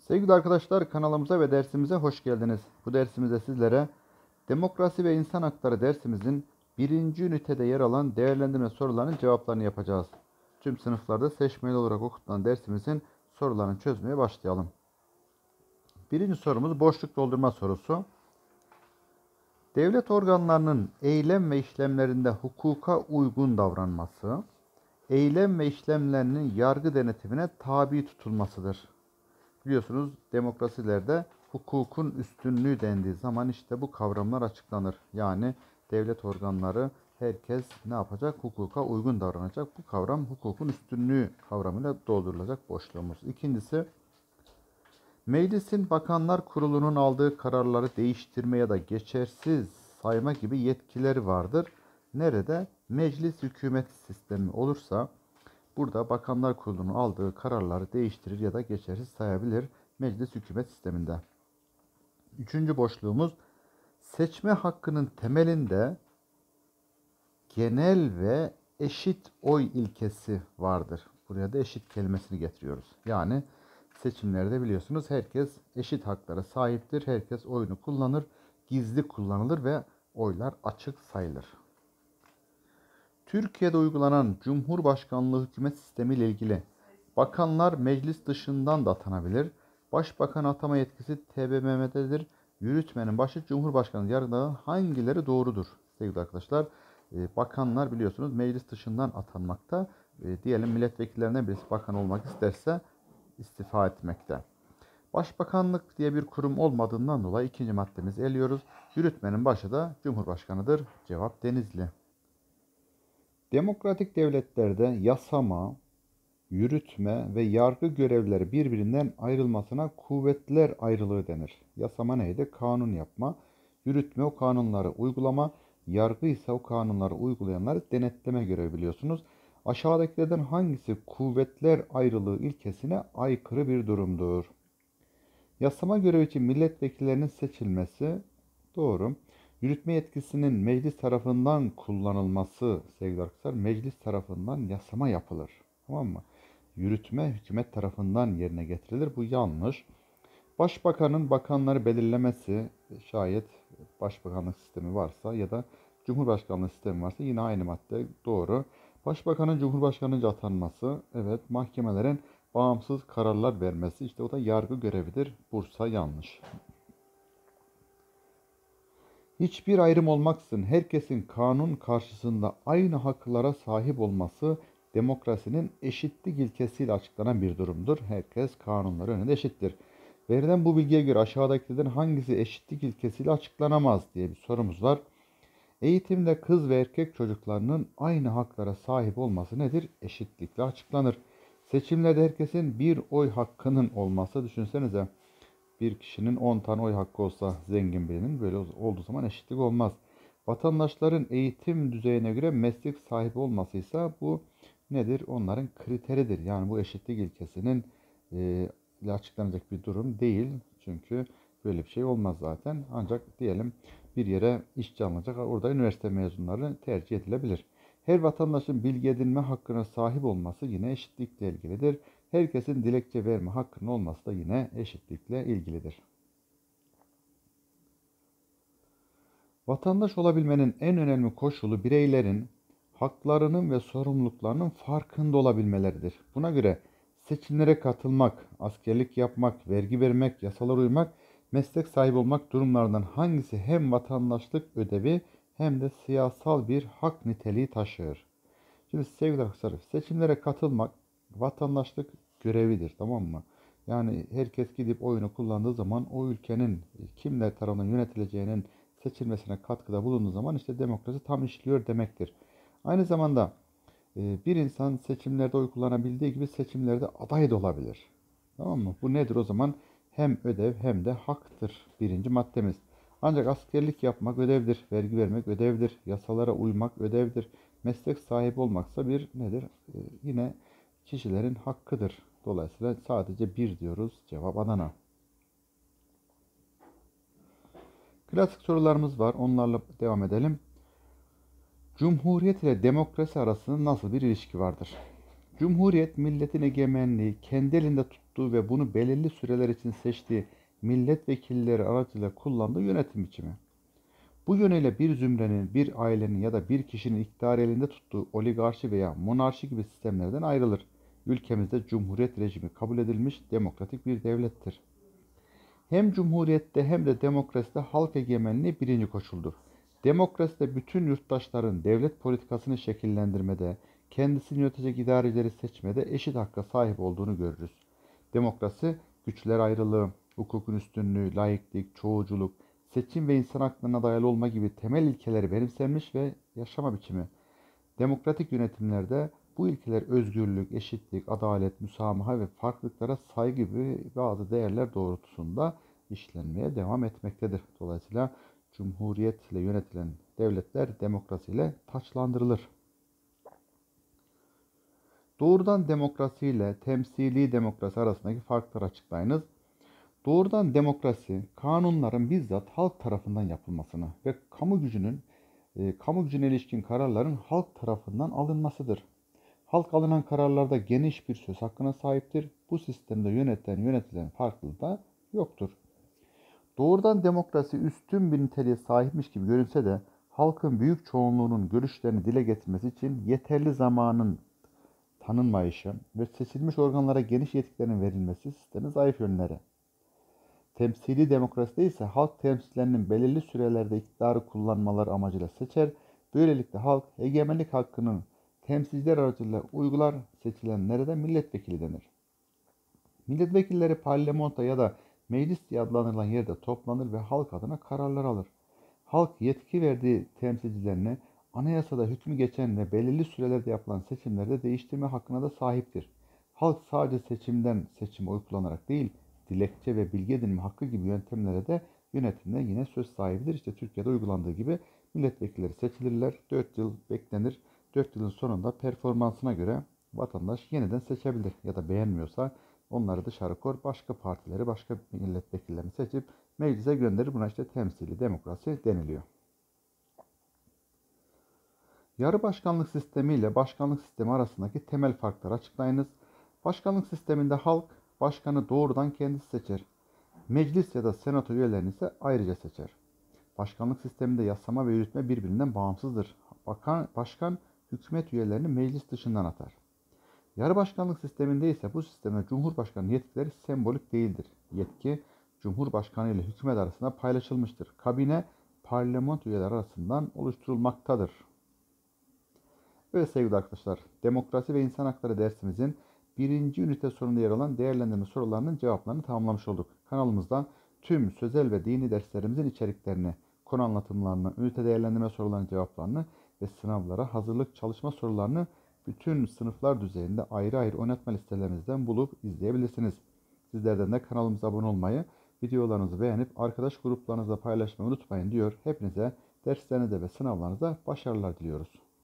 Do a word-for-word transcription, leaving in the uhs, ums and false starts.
Sevgili arkadaşlar, kanalımıza ve dersimize hoş geldiniz. Bu dersimizde sizlere demokrasi ve insan hakları dersimizin birinci ünitede yer alan değerlendirme sorularının cevaplarını yapacağız. Tüm sınıflarda seçmeli olarak okutulan dersimizin sorularını çözmeye başlayalım. Birinci sorumuz boşluk doldurma sorusu. Devlet organlarının eylem ve işlemlerinde hukuka uygun davranması, eylem ve işlemlerinin yargı denetimine tabi tutulmasıdır. Biliyorsunuz demokrasilerde hukukun üstünlüğü dendiği zaman işte bu kavramlar açıklanır. Yani devlet organları herkes ne yapacak? Hukuka uygun davranacak. Bu kavram hukukun üstünlüğü kavramıyla doldurulacak boşluğumuz. İkincisi, meclisin bakanlar kurulunun aldığı kararları değiştirme ya da geçersiz sayma gibi yetkileri vardır. Nerede? Meclis hükümet sistemi olursa burada Bakanlar Kurulu'nun aldığı kararları değiştirir ya da geçersiz sayabilir meclis hükümet sisteminde. Üçüncü boşluğumuz, seçme hakkının temelinde genel ve eşit oy ilkesi vardır. Buraya da eşit kelimesini getiriyoruz. Yani seçimlerde biliyorsunuz herkes eşit haklara sahiptir. Herkes oyunu kullanır, gizli kullanılır ve oylar açık sayılır. Türkiye'de uygulanan Cumhurbaşkanlığı hükümet sistemi ile ilgili bakanlar meclis dışından da atanabilir. Başbakan atama yetkisi T B M M'dedir. Yürütmenin başı Cumhurbaşkanı yargılanan hangileri doğrudur? Sevgili arkadaşlar, bakanlar biliyorsunuz meclis dışından atanmakta. Diyelim milletvekillerinden birisi bakan olmak isterse istifa etmekte. Başbakanlık diye bir kurum olmadığından dolayı ikinci maddemizi eliyoruz. Yürütmenin başı da Cumhurbaşkanıdır. Cevap Denizli. Demokratik devletlerde yasama, yürütme ve yargı görevleri birbirinden ayrılmasına kuvvetler ayrılığı denir. Yasama neydi? Kanun yapma. Yürütme o kanunları uygulama. Yargı ise o kanunları uygulayanları denetleme görevi biliyorsunuz. Aşağıdakilerden hangisi kuvvetler ayrılığı ilkesine aykırı bir durumdur? Yasama görevi için milletvekillerinin seçilmesi doğru. Yürütme yetkisinin meclis tarafından kullanılması sevgili arkadaşlar, meclis tarafından yasama yapılır. Tamam mı? Yürütme hükümet tarafından yerine getirilir. Bu yanlış. Başbakanın bakanları belirlemesi, şayet başbakanlık sistemi varsa ya da cumhurbaşkanlığı sistemi varsa yine aynı madde doğru. Başbakanın cumhurbaşkanınca atanması, evet, mahkemelerin bağımsız kararlar vermesi, işte o da yargı görevidir. Bursa yanlış. Hiçbir ayrım olmaksızın herkesin kanun karşısında aynı haklara sahip olması demokrasinin eşitlik ilkesiyle açıklanan bir durumdur. Herkes kanunları önünde eşittir. Verilen bu bilgiye göre aşağıdakilerden hangisi eşitlik ilkesiyle açıklanamaz diye bir sorumuz var. Eğitimde kız ve erkek çocuklarının aynı haklara sahip olması nedir? Eşitlikle açıklanır. Seçimlerde herkesin bir oy hakkının olması, düşünsenize. Bir kişinin on tane oy hakkı olsa zengin birinin, böyle olduğu zaman eşitlik olmaz. Vatandaşların eğitim düzeyine göre meslek sahibi olmasıysa bu nedir? Onların kriteridir. Yani bu eşitlik ilkesinin e, ile açıklanacak bir durum değil. Çünkü böyle bir şey olmaz zaten. Ancak diyelim bir yere işçi alınacak. Orada üniversite mezunları tercih edilebilir. Her vatandaşın bilgi edinme hakkına sahip olması yine eşitlikle ilgilidir. Herkesin dilekçe verme hakkının olması da yine eşitlikle ilgilidir. Vatandaş olabilmenin en önemli koşulu bireylerin haklarının ve sorumluluklarının farkında olabilmeleridir. Buna göre seçimlere katılmak, askerlik yapmak, vergi vermek, yasalara uymak, meslek sahibi olmak durumlarından hangisi hem vatandaşlık ödevi hem de siyasal bir hak niteliği taşır? Şimdi sevgili arkadaşlar, seçimlere katılmak vatandaşlık görevidir, tamam mı? Yani herkes gidip oyunu kullandığı zaman o ülkenin kimler tarafından yönetileceğinin seçilmesine katkıda bulunduğu zaman işte demokrasi tam işliyor demektir. Aynı zamanda bir insan seçimlerde oy kullanabildiği gibi seçimlerde aday da olabilir. Tamam mı? Bu nedir o zaman? Hem ödev hem de haktır. Birinci maddemiz. Ancak askerlik yapmak ödevdir. Vergi vermek ödevdir. Yasalara uymak ödevdir. Meslek sahibi olmaksa bir nedir? Ee, yine kişilerin hakkıdır. Dolayısıyla sadece bir diyoruz. Cevap Adana. Klasik sorularımız var. Onlarla devam edelim. Cumhuriyet ile demokrasi arasında nasıl bir ilişki vardır? Cumhuriyet, milletin egemenliği, kendi elinde tuttuğu tuttuğu ve bunu belirli süreler için seçtiği milletvekilleri aracılığıyla kullandığı yönetim biçimi. Bu yönüyle bir zümrenin, bir ailenin ya da bir kişinin iktidarı elinde tuttuğu oligarşi veya monarşi gibi sistemlerden ayrılır. Ülkemizde cumhuriyet rejimi kabul edilmiş demokratik bir devlettir. Hem cumhuriyette hem de demokraside halk egemenliği birinci koşuldur. Demokraside bütün yurttaşların devlet politikasını şekillendirmede, kendisini yönetecek idarecileri seçmede eşit hakka sahip olduğunu görürüz. Demokrasi, güçler ayrılığı, hukukun üstünlüğü, laiklik, çoğulculuk, seçim ve insan haklarına dayalı olma gibi temel ilkeleri benimsenmiş ve yaşama biçimi. Demokratik yönetimlerde bu ilkeler özgürlük, eşitlik, adalet, müsamaha ve farklılıklara saygı gibi bazı değerler doğrultusunda işlenmeye devam etmektedir. Dolayısıyla cumhuriyet ile yönetilen devletler demokrasiyle taçlandırılır. Doğrudan demokrasi ile temsili demokrasi arasındaki farkları açıklayınız. Doğrudan demokrasi, kanunların bizzat halk tarafından yapılmasını ve kamu gücünün e, kamu gücüne ilişkin kararların halk tarafından alınmasıdır. Halk alınan kararlarda geniş bir söz hakkına sahiptir. Bu sistemde yönetilen yönetilen farklılığı da yoktur. Doğrudan demokrasi üstün bir niteliğe sahipmiş gibi görünse de halkın büyük çoğunluğunun görüşlerini dile getirmesi için yeterli zamanın tanınmayışı ve seçilmiş organlara geniş yetkilerin verilmesi sistemin zayıf yönleri. Temsili demokraside ise halk temsilcilerinin belirli sürelerde iktidarı kullanmaları amacıyla seçer. Böylelikle halk egemenlik hakkının temsilciler aracılığıyla uygular, seçilenlere de milletvekili denir. Milletvekilleri parlamento ya da meclis diye adlandırılan yerde toplanır ve halk adına kararlar alır. Halk yetki verdiği temsilcilerini anayasada hükmü geçen ve belirli sürelerde yapılan seçimlerde değiştirme hakkına da sahiptir. Halk sadece seçimden seçime oy kullanarak değil, dilekçe ve bilgi edinme hakkı gibi yöntemlere de yönetimde yine söz sahibidir. İşte Türkiye'de uygulandığı gibi milletvekilleri seçilirler, dört yıl beklenir. dört yılın sonunda performansına göre vatandaş yeniden seçebilir ya da beğenmiyorsa onları dışarı kor, başka partileri, başka milletvekillerini seçip meclise gönderir. Buna işte temsili demokrasi deniliyor. Yarı başkanlık sistemi ile başkanlık sistemi arasındaki temel farkları açıklayınız. Başkanlık sisteminde halk başkanı doğrudan kendisi seçer. Meclis ya da senato üyelerini ise ayrıca seçer. Başkanlık sisteminde yasama ve yürütme birbirinden bağımsızdır. Bakan, başkan hükümet üyelerini meclis dışından atar. Yarı başkanlık sisteminde ise bu sistemde Cumhurbaşkanı yetkileri sembolik değildir. Yetki Cumhurbaşkanı ile hükümet arasında paylaşılmıştır. Kabine parlamento üyeleri arasından oluşturulmaktadır. Evet sevgili arkadaşlar, demokrasi ve insan hakları dersimizin birinci ünite sonunda yer alan değerlendirme sorularının cevaplarını tamamlamış olduk. Kanalımızda tüm sözel ve dini derslerimizin içeriklerini, konu anlatımlarını, ünite değerlendirme sorularının cevaplarını ve sınavlara hazırlık çalışma sorularını bütün sınıflar düzeyinde ayrı ayrı oynatma listelerimizden bulup izleyebilirsiniz. Sizlerden de kanalımıza abone olmayı, videolarınızı beğenip arkadaş gruplarınızla paylaşmayı unutmayın diyor. Hepinize derslerinizde ve sınavlarınızda başarılar diliyoruz.